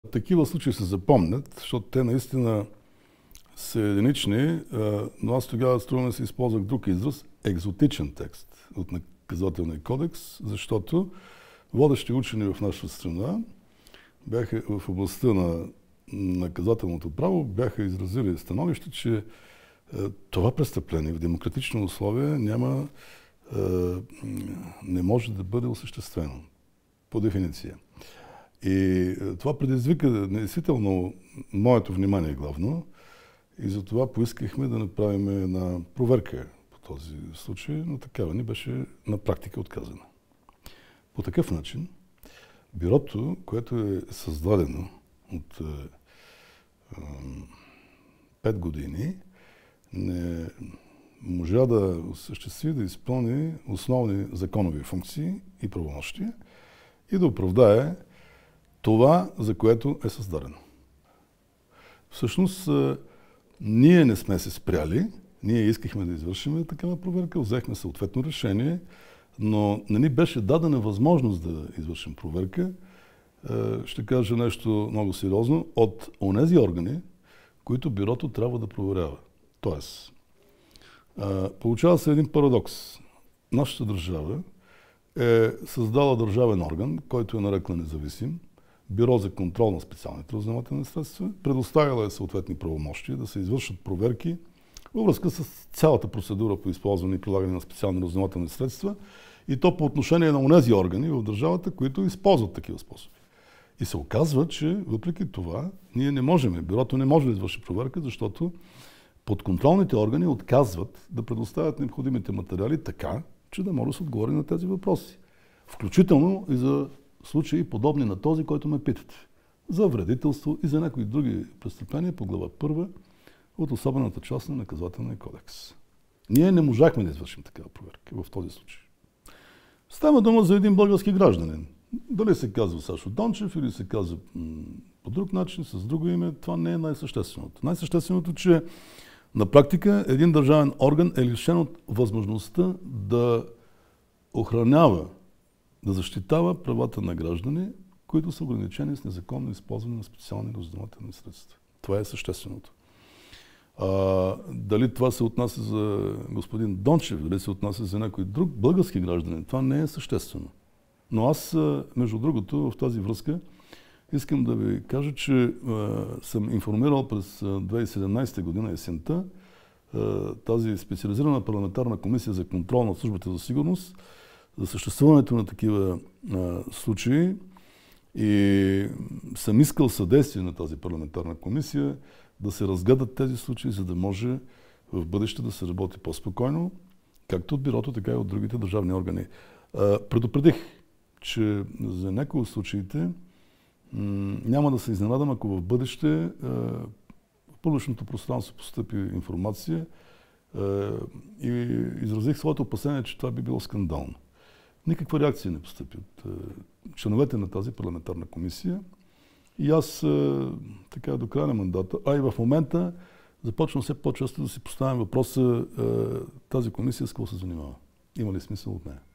Такива случаи се запомнят, защото те наистина са единични, но аз тогава струва се използвах друг израз – екзотичен текст от наказателния кодекс, защото водещи учени в нашата страна бяха в областта на наказателното право, бяха изразили становище, че това престъпление в демократични условия не може да бъде осъществено по дефиниция. И това предизвика действително моето внимание главно и затова поискахме да направим една проверка по този случай, но такава ни беше на практика отказана. По такъв начин бюрото, което е създадено от 5 години, не можа да осъществи, да изпълни основни законови функции и правомощия и да оправдае това, за което е създадено. Всъщност, ние не сме се спряли, ние искахме да извършим такава проверка, взехме съответно решение, но не ни беше дадена възможност да извършим проверка. Ще кажа нещо много сериозно, от онези органи, които бюрото трябва да проверява. Тоест, получава се един парадокс. Нашата държава е създала държавен орган, който е нарекла независим, Бюро за контрол на специалните разузнавателни средства, предоставила е съответни правомощия да се извършат проверки във връзка с цялата процедура по използване и прилагане на специални разузнавателни средства и то по отношение на онези органи в държавата, които използват такива способи. И се оказва, че въпреки това ние не можем, бюрото не може да извърши проверка, защото подконтролните органи отказват да предоставят необходимите материали така, че да може да се отговори на тези въпроси. Включително и за случаи подобни на този, който ме питате. За вредителство и за някои други престъпления по глава 1 от особената част на наказателния кодекс. Ние не можахме да извършим такава проверка в този случай. Става дума за един български гражданин. Дали се казва Сашо Дончев или се казва по друг начин, с друго име, това не е най-същественото. Най-същественото, че на практика един държавен орган е лишен от възможността да охранява, да защитава правата на граждани, които са ограничени с незаконно използване на специални разузнавателни средства. Това е същественото. Дали това се отнася за господин Дончев, дали се отнася за някой друг български гражданин, това не е съществено. Но аз, между другото, в тази връзка искам да ви кажа, че съм информирал през 2017 година есента тази специализирана парламентарна комисия за контрол на службата за сигурност за съществуването на такива случаи и съм искал съдействие на тази парламентарна комисия да се разгледат тези случаи, за да може в бъдеще да се работи по-спокойно, както от бюрото, така и от другите държавни органи. Предупредих, че за някои от случаите няма да се изненадам, ако в бъдеще в публичното пространство постъпи информация и изразих своето опасение, че това би било скандално. Никаква реакция не постъпи от членовете на тази парламентарна комисия и аз така до края на мандата, а и в момента започвам все по-често да си поставям въпроса тази комисия с какво се занимава. Има ли смисъл от нея?